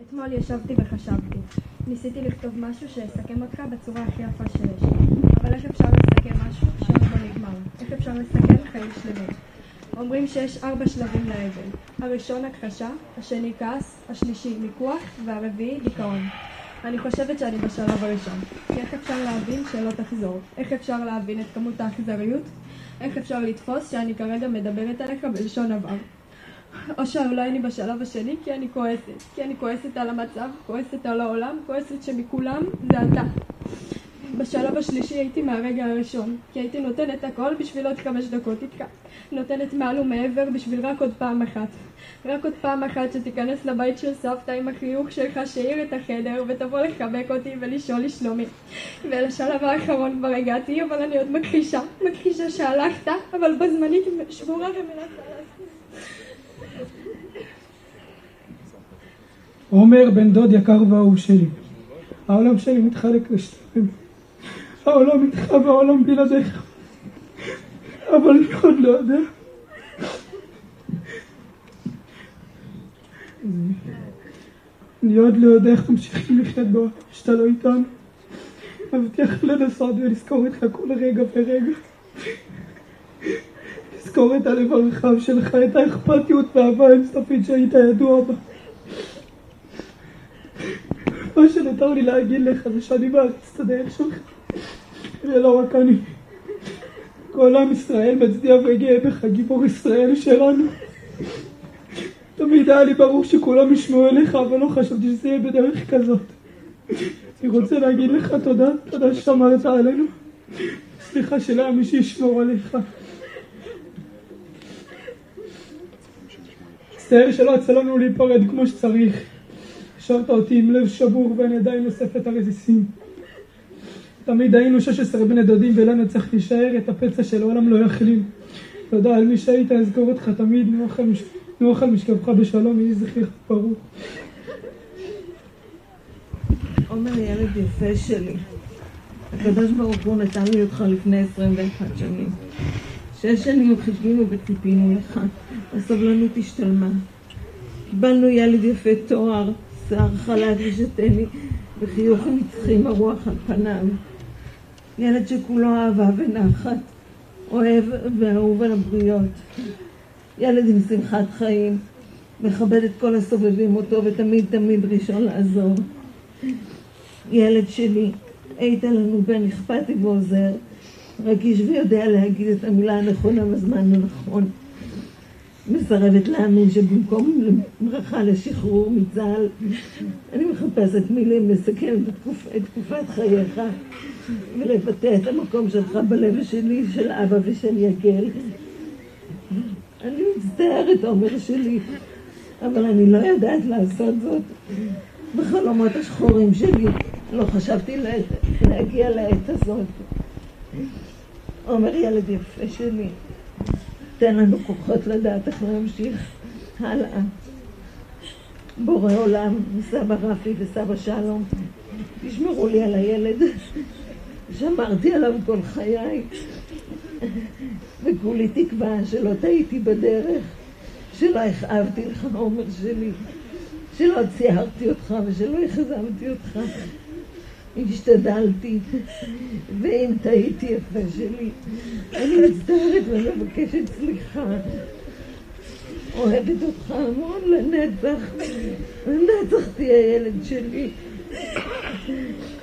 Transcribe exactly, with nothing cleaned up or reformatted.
אתמול ישבתי וחשבתי. ניסיתי לכתוב משהו שיסכם אותך בצורה הכי יפה שיש. אבל איך אפשר לסכם משהו שעוד לא נגמר? איך אפשר לסכם חיים שלמים? אומרים שיש ארבע שלבים לאבל. הראשון הכחשה, השני כעס, השלישי מיקוח, והרביעי דיכאון. אני חושבת שאני בשלב הראשון. כי איך אפשר להבין שלא תחזור? איך אפשר להבין את כמות האכזריות? איך אפשר לתפוס שאני כרגע מדברת עליך בלשון עבר? או שאולי אני בשלב השני כי אני כועסת. כי אני כועסת על המצב, כועסת על העולם, כועסת שמכולם זה אתה. בשלב השלישי הייתי מהרגע הראשון, כי הייתי נותנת הכל בשביל עוד חמש דקות איתך. נותנת מעל ומעבר בשביל רק עוד פעם אחת. רק עוד פעם אחת שתיכנס לבית של סבתא עם החיוך שלך שיעיר את החדר ותבוא לחבק אותי ולשאול לשלומי. ולשלב האחרון כבר הגעתי, אבל אני עוד מכחישה. מכחישה שהלכת, אבל בזמנית שבורה ומנסה להסכים. עומר, בן דוד יקר ואהוב שלי, העולם שלי מתחלק לשתיים. העולם איתך והעולם בלעדיך, אבל אני עוד לא יודע. אני עוד לא יודע איך תמשיכים לחיות בעולם שאתה לא איתנו. מבטיח לנסות ולזכור איתך כל רגע ורגע. לזכור את הלב הרחב שלך, את האכפתיות והאהבה האינסופית שהיית ידוע בה. מה שנותר לי להגיד לך זה שאני מעריץ את הדרך שלך, ולא רק אני. כל עם ישראל מצדיע וגאה בך, גיבור ישראל שלנו. תמיד היה לי ברור שכולם ישמעו אליך, אבל לא חשבתי שזה יהיה בדרך כזאת. אני רוצה להגיד לך תודה, תודה ששמרת עלינו. סליחה שלא היה מי שישמור עליך. מצטער שלא יצא לנו להיפרד כמו שצריך. השארת אותי עם לב שבור ואין ידיים נוספת הרסיסים. תמיד היינו שש עשרה בני דודים ולנו צריך להישאר, את הפצע של העולם לא יחלים. תודה על מי שהיית, אזכור אותך תמיד, נוח על משכבך בשלום, יהי זכרך ברוך. עומר, ילד יפה שלי, הקדוש ברוך הוא נתן לי אותך לפני עשרים ואחת שנים. שש שנים חיכינו וציפינו לך, הסבלנות השתלמה. קיבלנו ילד יפה תואר, שיער חלק ושתני, וחיוך נצחי מרוח על פניו. ילד שכולו אהבה ונחת, אוהב ואהוב על הבריות. ילד עם שמחת חיים, מכבד את כל הסובבים אותו ותמיד תמיד ראשון לעזור. ילד שלי, היית לנו בן אכפתי ועוזר, רגיש ויודע להגיד את המילה הנכונה בזמן הנכון. מסרבת להאמין שבמקום ברכה לשחרור מצה"ל, אני מחפשת מילים לסכם את, תקופ... את תקופת חייך ולבטא את המקום שלך בלב שלי, של אבא ושל יקל. אני מצטערת, עומר שלי, אבל אני לא יודעת לעשות זאת. בחלומות השחורים שלי לא חשבתי לה... להגיע לעת הזאת. עומר, ילד יפה שלי, תן לנו כוחות לדעת איך להמשיך הלאה. בורא עולם, סבא רפי וסבא שלום, תשמרו לי על הילד. שמרתי עליו כל חיי, וכולי תקווה שלא טעיתי בדרך, שלא הכאבתי לך, עומר שלי, שלא ציירתי אותך ושלא החזמתי אותך. השתדלתי, ואם טעיתי יפה שלי, אני מצטערת ומבקשת סליחה. אוהבת אותך המון לנצח, לנצח תהיה ילד שלי.